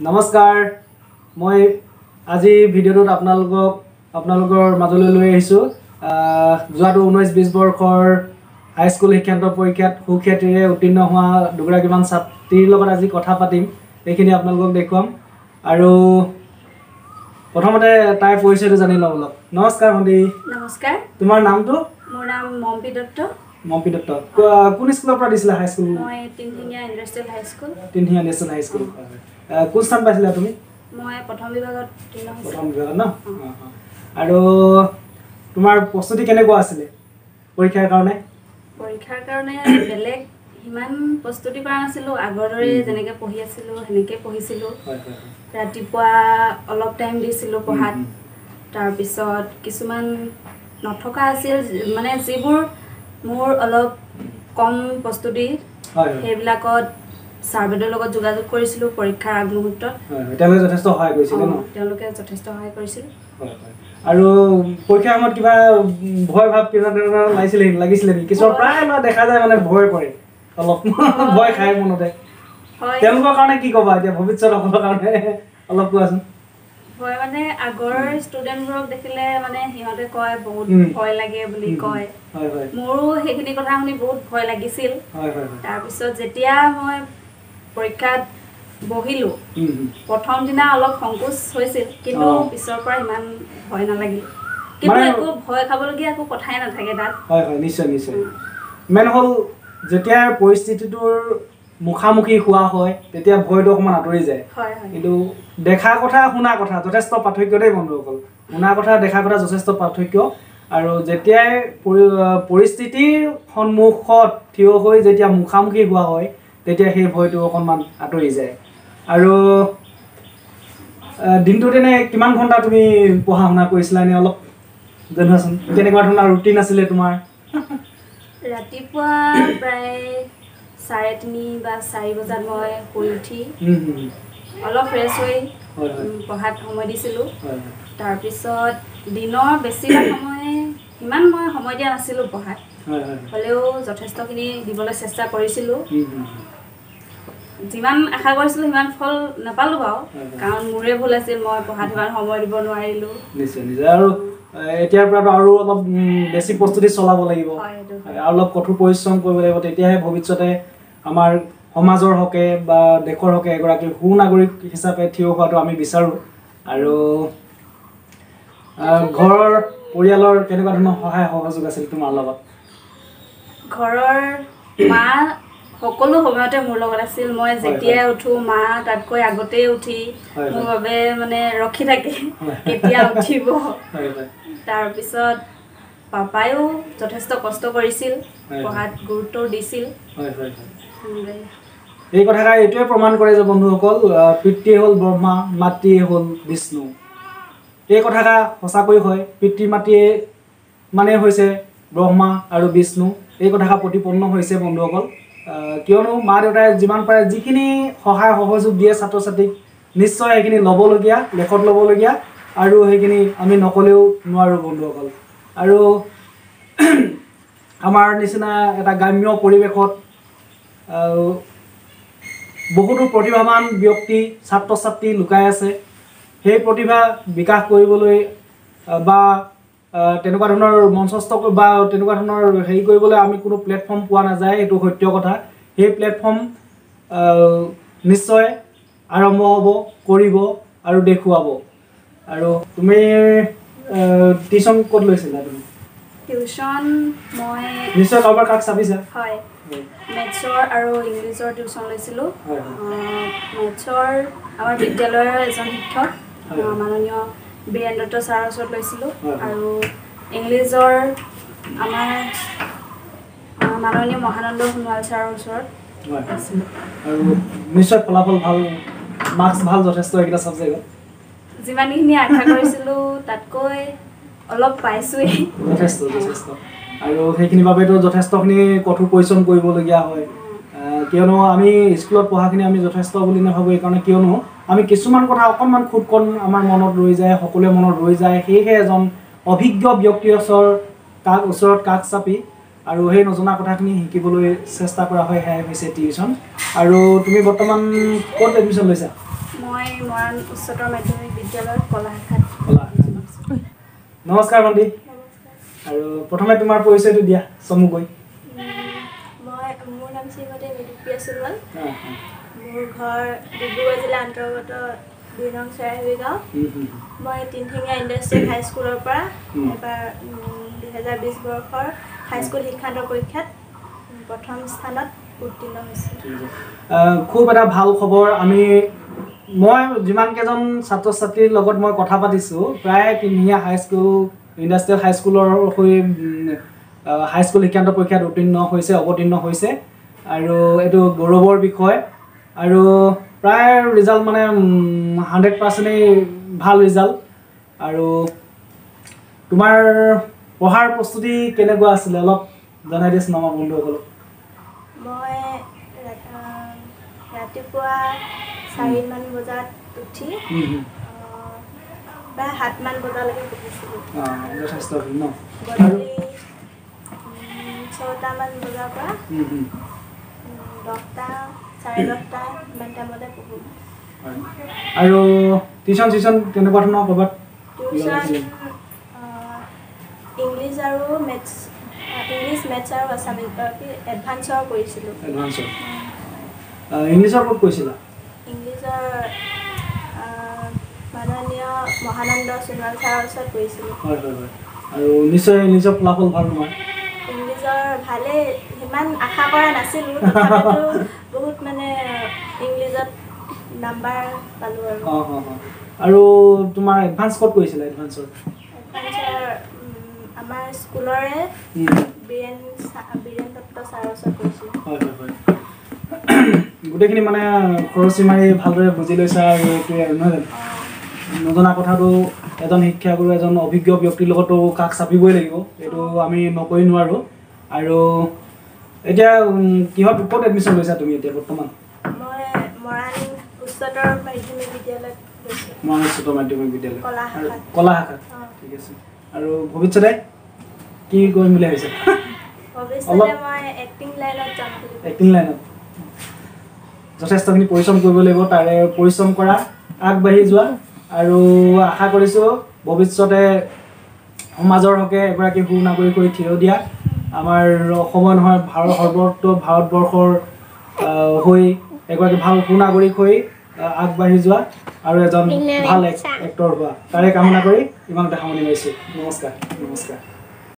নমস্কাৰ মই আজি ভিডিঅ'টোত আপোনালোকৰ মাজলৈ লৈ আহিছো যোৱাটো 19-20 বৰ্ষৰ হাইস্কুল শিক্ষান্ত পৰীক্ষাত সুখ্যাতিৰে উত্তীৰ্ণ হোৱা দুগৰাকীমান ছাত্ৰীৰ লগত আজি কথা পাতিম এইখিনি আপোনালোকক দেখুৱাম আৰু প্ৰথমতে তাইৰ পৰিচয়টো জানি লওঁ অলপ নমস্কাৰ ভণ্টি নমস্কাৰ তোমাৰ নামটো মোৰ নাম মম্পি দত্ত কোন স্কুলৰ পৰা দিছিলা হাই স্কুল মই তিনঠিঙীয়া ইণ্ডাষ্ট্ৰিয়েল হাই স্কুল কোন স্থান পাইছিলা তুমি মই প্ৰথম বিভাগত ন আৰু তোমাৰ প্ৰস্তুতি কেনেকুৱা আছিলে পৰীক্ষাৰ কাৰণে বেলেগ ইমান প্ৰস্তুতি কৰা নাছিলোঁ আগৰ দৰে যেনেকৈ পঢ়ি আছিলোঁ সেনেকৈ পঢ়িছিলোঁ ৰাতিপুৱা অলপ টাইম দিছিলোঁ পঢ়াত তাৰপিছত কিছুমান নথকা আছিল মানে যিবোৰ মোৰ অলপ কম প্ৰস্তুতি সেইবিলাকত ছাৰ বাইদেউৰ লগত যোগাযোগ কৰিছিলোঁ পৰীক্ষাৰ আগমুহূৰ্তত তেওঁলোকে যথেষ্ট সহায় কৰিছিল আৰু পৰীক্ষাৰ সময়ত কিবা ভয় ভাৱ কিবা লাগিছিলে নেকি কিছুমান প্ৰায় দেখা যায় মানে ভয় কৰে অলপ ভয় খায় মনতে তেওঁলোকৰ কাৰণে কি ক'বা এতিয়া ভৱিষ্যতসকলৰ কাৰণে অলপ কোৱাচোন হয় মানে আগৰ ষ্টুডেণ্টবোৰক দেখিলে মানে সিহঁতে কয় বহুত ভয় লাগে বুলি কয় মোৰো সেইখিনি কথা শুনি বহুত ভয় লাগিছিল তাৰপিছত যেতিয়া মই পৰীক্ষাত বহিলো প্ৰথম দিনা অলপ সংকোচ হৈছিল কিন্তু পিছৰ পৰা ইমান ভয় নালাগিল কিন্তু একো ভয় খাবলগীয়া একো কথাই নাথাকে তাত নিশ্চয় মেন হ'ল যেতিয়া পৰিস্থিতিটোৰ মুখামুখি হোৱা হয় তেতিয়া ভয়টো অকণমান আঁতৰি যায় কিন্তু দেখা কথা শুনা কথা যথেষ্ট পাৰ্থক্য দেই বন্ধুসকল শুনা কথা দেখা কথা যথেষ্ট পাৰ্থক্য আৰু যেতিয়াই পৰিস্থিতিৰ সন্মুখত থিয় হৈ যেতিয়া মুখামুখি হোৱা হয় তেতিয়া সেই ভয়টো অকণমান আঁতৰি যায় আৰু দিনটোত এনে কিমান ঘণ্টা তুমি পঢ়া শুনা কৰিছিলা এনে অলপ জনোৱাচোন কেনেকুৱা ধৰণৰ ৰুটিন আছিলে তোমাৰ ৰাতিপুৱা প্ৰায় 3:30 বা 4 বজাত মই শুই উঠি অলপ ফ্ৰেছ হৈ পঢ়াত সময় দিছিলোঁ তাৰপিছত দিনৰ বেছিভাগ ইমান মই সময় দিয়া নাছিলোঁ পঢ়াত হ'লেও যথেষ্টখিনি দিবলৈ চেষ্টা কৰিছিলোঁ যিমান আশা কৰিছিলোঁ সিমান ফল নাপালোঁ বাৰু কাৰণ মোৰে ভুল আছিল মই পঢ়াত সিমান সময় দিব নোৱাৰিলোঁ নিশ্চয় আৰু এতিয়াৰ পৰা আৰু অলপ বেছি প্ৰস্তুতি চলাব লাগিব আৰু অলপ কঠোৰ পৰিশ্ৰম কৰিব লাগিব তেতিয়াহে ভৱিষ্যতে আমাৰ সমাজৰ হকে বা দেশৰ হকে এগৰাকী সুনাগৰিক হিচাপে থিয় হোৱাটো আমি বিচাৰোঁ আৰু ঘৰৰ পৰিয়ালৰ কেনেকুৱা ধৰণৰ সহায় সহযোগ আছিল তোমাৰ লগত ঘৰৰ মা সকলো সময়তে মোৰ লগত আছিল মই যেতিয়াই উঠো মা তাতকৈ আগতেই উঠি মোৰ বাবে মানে ৰখি থাকে কেতিয়া উঠিব তাৰপিছত পাপায়ো যথেষ্ট কষ্ট কৰিছিল পঢ়াত গুৰুত্ব দিছিল এই কথাষাৰ এইটোৱে প্ৰমাণ কৰে যে বন্ধুসকল পিতৃয়ে হ'ল ব্ৰহ্মা মাতৃয়ে হ'ল বিষ্ণু এই কথাষাৰ সঁচাকৈ হয় পিতৃ মাতৃয়ে মানে হৈছে ব্ৰহ্মা আৰু বিষ্ণু এই কথাষাৰ প্ৰতিপন্ন হৈছে বন্ধুসকল কিয়নো মা দেউতাই যিমান পাৰে যিখিনি সহায় সহযোগ দিয়ে ছাত্ৰ ছাত্ৰীক নিশ্চয় সেইখিনি ল'বলগীয়া লেখত ল'বলগীয়া আৰু সেইখিনি আমি নকলেও নোৱাৰোঁ বন্ধুসকল আৰু আমাৰ নিচিনা এটা গ্ৰাম্য পৰিৱেশত বহুতো প্ৰতিভাৱান ব্যক্তি ছাত্ৰ ছাত্ৰী লুকাই আছে সেই প্ৰতিভা বিকাশ কৰিবলৈ বা তেনেকুৱা ধৰণৰ মঞ্চস্থ বা তেনেকুৱা ধৰণৰ হেৰি কৰিবলৈ আমি কোনো প্লেটফৰ্ম পোৱা নাযায় এইটো সত্য কথা সেই প্লেটফৰ্ম নিশ্চয় আৰম্ভ হ'ব কৰিব আৰু দেখুৱাব আৰু তুমি টিউশ্যন ক'ত লৈছিলা তুমি টিউশ্যন মই নিশ্চয় কাৰোবাৰ কাক চাবিছা হয় মেথছৰ আৰু ইংলিছৰ টিউশ্যন লৈছিলোঁ মেথছৰ আমাৰ বিদ্যালয়ৰ এজন শিক্ষক মাননীয় বীৰেন দত্ত ছাৰৰ ওচৰত লৈছিলোঁ আৰু ইংলিছৰ আমাৰ মাননীয় মহানন্দ সোণোৱাল ছাৰৰ ওচৰত লৈছিলোঁ আৰু নিশ্চয় ফলাফল ভাল মাৰ্কছ ভাল যথেষ্ট এইকেইটা ছাবজেক্টত যিমানখিনি আশা কৰিছিলোঁ তাতকৈ অলপ পাইছোঁৱেই যথেষ্ট আৰু সেইখিনিৰ বাবেতো যথেষ্টখিনি কঠোৰ পৰিশ্ৰম কৰিবলগীয়া হয় কিয়নো আমি স্কুলত পঢ়াখিনি আমি যথেষ্ট বুলি নাভাবোঁ এইকাৰণে কিয়নো আমি কিছুমান কথা অকণমান খুব কণ আমাৰ মনত ৰৈ যায় সকলোৱে মনত ৰৈ যায় সেয়েহে এজন অভিজ্ঞ ব্যক্তিৰ ওচৰত কাষ চাপি আৰু সেই নজনা কথাখিনি শিকিবলৈ চেষ্টা কৰা হয় সেয়াই হৈছে টিউশ্যন আৰু তুমি বৰ্তমান ক'ত এডমিশ্যন লৈছা মই মৰাণ উচ্চতৰ মাধ্যমিক বিদ্যালয়ৰ কলা শাখাত নমস্কাৰ ভণ্টি আৰু প্ৰথমে তোমাৰ পৰিচয়টো দিয়া চমুকৈ মোৰ নাম শ্ৰীমতী মৃদুপ্ৰিয়া সোণোৱাল মোৰ ঘৰ ডিব্ৰুগড় জিলা অন্তৰ্গত 2 নং চৰাইবাহী গাঁও মই তিনিঠেঙীয়া ইণ্ডাষ্ট্ৰিয়েল হাইস্কুলৰ পৰা এবাৰ 2020 বৰ্ষৰ হাইস্কুল শিক্ষান্ত পৰীক্ষাত প্ৰথম স্থানত উত্তীৰ্ণ হৈছোঁ খুব এটা ভাল খবৰ মই যিমান কেইজন ছাত্ৰ ছাত্ৰীৰ লগত মই কথা পাতিছোঁ প্ৰায় তিনিঠেঙীয়া হাইস্কুল ইণ্ডাষ্ট্ৰিয়েল হাইস্কুলৰ হৈ হাইস্কুল শিক্ষান্ত পৰীক্ষাত অৱতীৰ্ণ হৈছে আৰু এইটো গৌৰৱৰ বিষয় আৰু প্ৰায় ৰিজাল্ট মানে 100%ই ভাল ৰিজাল্ট আৰু তোমাৰ পঢ়াৰ প্ৰস্তুতি কেনেকুৱা আছিলে অলপ জনাই দিয়াচোন আমাৰ বন্ধুসকলক মই ৰাতিপুৱা 4 মান বজাত উঠি প্ৰায় 7 মান বজালৈকে পঢ়িছিলোঁ যথেষ্ট ভাল ন গধূলি 6টা মান বজাৰ পৰা 10টা 10:30টা ইমান টাইমতে পঢ়োঁ আৰু টিউশ্যন কেনেকুৱা ধৰণৰ ক'ৰবাত টিউশ্যন ইংলিছ মেথছ আৰু আছামিজ এডভান্সৰ কৰিছিলোঁ ইংলিছৰ ক'ত কৰিছিলা ইংলিছৰ মাননীয় মহানন্দ সোণোৱাল ছাৰৰ ওচৰত কৰিছিলোঁ হয় আৰু নিশ্চয় ইংলিছৰ ফলাফল ভাল তোমাৰ ইংলিছৰ ভালেই সিমান আশা কৰা নাছিলোঁ তথাপিতো বহুত মানে ইংলিছত নাম্বাৰ পালোঁ আৰু তোমাৰ এডভান্স ক'ত কৰিছিলা এডভান্সৰ আমাৰ স্কুলৰে বীৰেণ দত্ত ছাৰৰ ওচৰত কৰিছিলোঁ হয় গোটেইখিনি মানে খৰচী মাৰি ভালদৰে বুজি লৈছা আৰু এইটোৱে আৰু নহয় জানো নজনা কথাটো এজন শিক্ষাগুৰু এজন অভিজ্ঞ ব্যক্তিৰ লগতো কাষ চাপিবই লাগিব এইটো আমি নকৰি নোৱাৰোঁ আৰু এতিয়া কিহত ক'ত এডমিশ্যন লৈছা তুমি এতিয়া বৰ্তমান মই মৰাণ উচ্চতৰ মাধ্যমিক বিদ্যালয়ত লৈছোঁ মৰাণ উচ্চতৰ মাধ্যমিক বিদ্যালয় কলা শাখাত ঠিক আছে আৰু ভৱিষ্যতে কি কৰিম বুলি ভাবিছা ভৱিষ্যতে মই এক্টিং লাইনত যাম এক্টিং লাইনত যথেষ্টখিনি পৰিশ্ৰম কৰিব লাগিব তাৰে পৰিশ্ৰম কৰা আগবাঢ়ি যোৱা আৰু আশা কৰিছোঁ ভৱিষ্যতে সমাজৰ হকে এগৰাকী সুনাগৰিক হৈ থিয় দিয়া আমাৰ অসমৰ নহয় ভাৰতবৰ্ষৰ হৈ এগৰাকী ভাল সুনাগৰিক হৈ আগবাঢ়ি যোৱা আৰু এজন ভাল এক্টৰ হোৱা তাৰে কামনা কৰি ইমানতে সামৰণি মাৰিছোঁ নমস্কাৰ